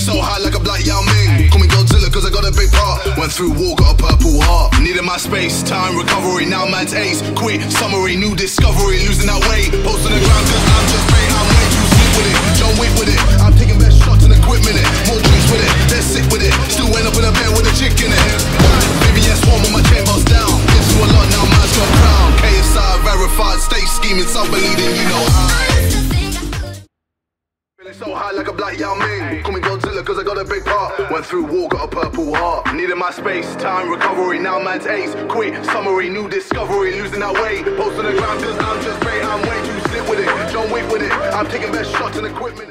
so high like a black Yao Ming. Call me Godzilla cause I got a big part. Went through war, got a purple heart. Needed my space, time, recovery. Now man's ace, quit, summary, new discovery. Losing that weight, post on the ground cause I'm just bait. I'm way too slick with it, John Wick with it. I'm taking best shots and equipment it. More drinks with it, they're sick with it. Still end up in a bed with a chick in it. Baby, yes, one with my chain boss down. Been through a lot, now man's got crown. KSI verified, stage scheming, some believing, you know so high like a black Yao Ming. Call me Godzilla cause I got a big part. Went through war, got a purple heart. Needed my space, time, recovery. Now man's ace, quit, summary, new discovery. Losing that weight, post on the ground cause I'm just bait. I'm way too slick with it, John Wick with it. I'm taking best shots and equipment.